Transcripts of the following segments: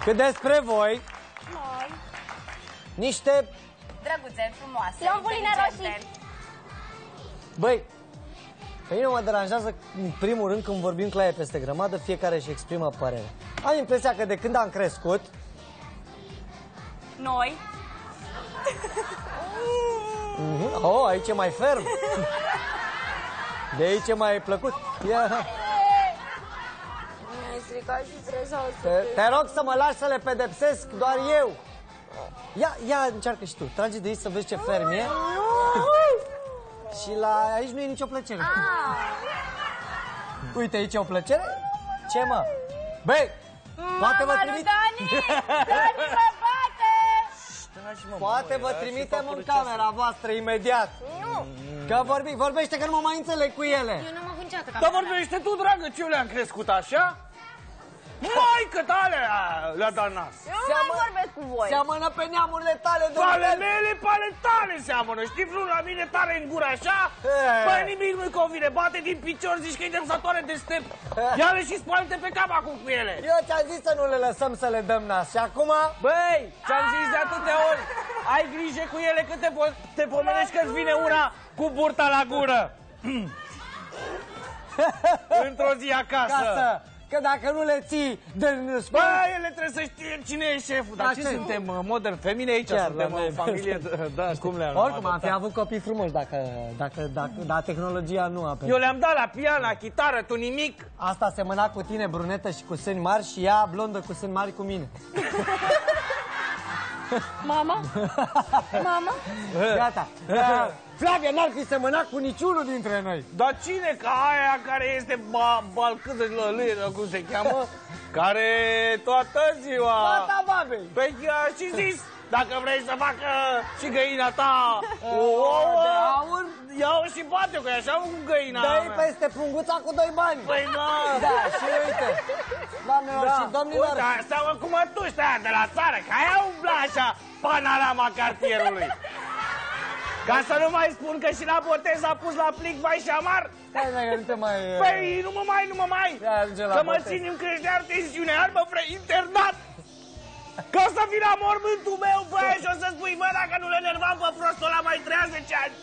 Că despre voi, niște... drăguțe, frumoase, Lombuline roșii. Băi, pe mine mă deranjează, în primul rând, când vorbim claie peste grămadă, fiecare își exprimă părerea. Am impresia că de când am crescut... Noi. Oh, aici e mai ferm. De aici e mai plăcut. Mi-ai stricat și freza. Te rog să mă lași să le pedepsesc doar eu. Ia încearcă și tu. Trage de aici să vezi ce ferm e. Și aici nu e nicio plăcere. Uite, aici e o plăcere. Ce, mă? Băi, poate vă trimit... Dani mă bate! Poate vă trimitem în camera voastră imediat. Că vorbește că nu mă mai înțeleg cu ele. Eu nu mă vând niciodată. Dar vorbește tu, dragă, ce eu le-am crescut așa? Maică tale le-a dat nas. Eu nu mai vorbesc cu voi. Seamănă pe neamurile tale, Ale domnule. mele, pe ale tale seamănă. Știi vreun la mine tare în gură așa? Băi, nimic nu-i convine. Bate din picior, zici că-i depsatoare de step. Ia-le și spală-te pe cap acum cu ele. Eu ți-am zis să nu le lăsăm să le dăm nas. Și acum... Băi, ți-am zis de atâtea ori. Ai grijă cu ele că te pomenești că-ți vine una cu burta la gură. Într-o zi acasă. Că dacă nu le ții de Bă, ele trebuie să știe cine e șeful. Dar ce suntem, Modern Family aici? Suntem o familie, da, cum le-am oricum, am fi avut copii frumoși dacă tehnologia nu a Eu le-am dat la pian, la chitară, tu nimic. Asta semăna cu tine, brunetă și cu sâni mari, și ea blondă cu sâni mari cu mine. Mama? Mama? Gata. Flavia n-ar fi semănat cu niciunul dintre noi. Dar cine? Ca aia care este balcâtă de lălâie, cum se cheamă? Care toată ziua... Fata babei. Păi și zis, dacă vrei să facă și găina ta de aur, ia-o și bate-o, că e așa un găina. dă-i peste punguța cu 2 bani. Păi da. Da, și uite, doamnelor și domnilor. Uite, seamă cu mătuștea aia de la țară, că aia umbla așa panorama cartierului. Ca să nu mai spun că și la botez a pus la plic vai și amar. Stai, nu te mai... Păi, nu mă mai. Că mă țin în crești de artiziune, ar mă vrei internat. Că o să vii la mormântul meu, băi, și o să spui, bă, dacă nu le enervam pe prostul ăla mai trăia 10 ani.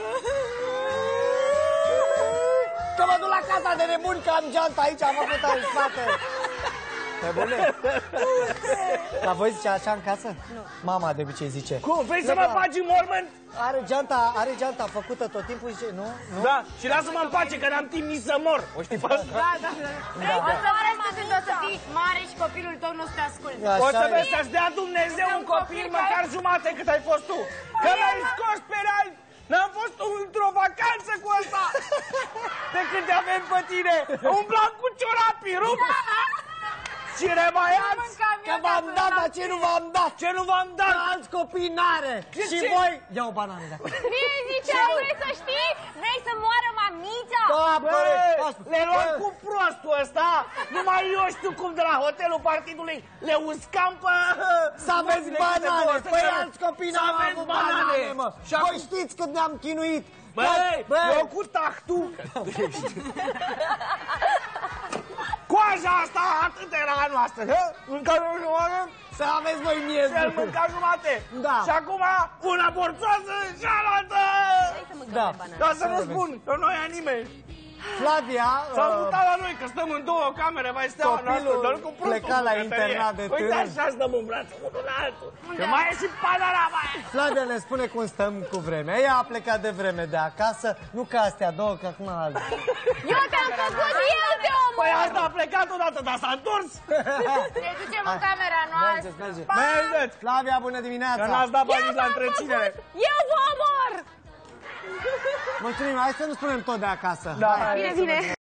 Că mă duc la casa de nebuni, că am geanta aici, am făcut în spate. Pe bune? La voi zice așa în casă? Nu. Mama de obicei zice. Cum? Vrei să mă bagi în mormânt? Are geanta făcută tot timpul, zice, nu? Da, și lasă-mă în pace, că n-am timp nici să mor. O știi pe asta? Da. O să o să fii mare și copilul tău nu o să te asculte. O să vezi să-ți dea Dumnezeu un copil măcar jumate cât ai fost tu. Că l-ai scos pe real. N-am fost într-o vacanță cu ăsta. De când te avem pe tine. Umblam cu ciorapii, rup. Cine mai ați? Că v-am dat, dar ce nu v-am dat? Ce nu v-am dat? Alți copii n-are. Și voi... Ia o banană de acolo. Mie zicea, vrei să știi? Vrei să moară mamița? Le luăm cu prostul ăsta. Numai eu știu cum de la hotelul partidului le uscam pe... Să aveți banane. Păi alți copii n-au avut banane, mă. Și voi știți cât ne-am chinuit. Băi, eu cu tahtu. Coaja asta atât era a noastră. Mâncăm o jumătate. Să aveți voi miezul. Și-l mânca jumate. Da. Și acum una porțoasă și cealaltă. Dar să nu spun, că nu ia nimeni. Flavia... S-au mutat la noi, că stăm în două camere, mai steaua noastră. Copilul pleca la internat de tânăr. Uite așa stăm în brațe, unul la altul. Că mai e și panorama aia. Flavia ne spune cum stăm cu vremea. Ea a plecat de vreme de acasă, nu ca astea două, că acum alții. Eu te-am făcut, eu te omor! Păi asta a plecat odată, dar s-a întors. Ne ducem în camera noastră. Mergeți. Flavia, bună dimineața. Că n-ați dat bani la întreținere. Eu vă omor! Mulțumim, hai să nu spunem tot de acasă. Da, Bine, bine.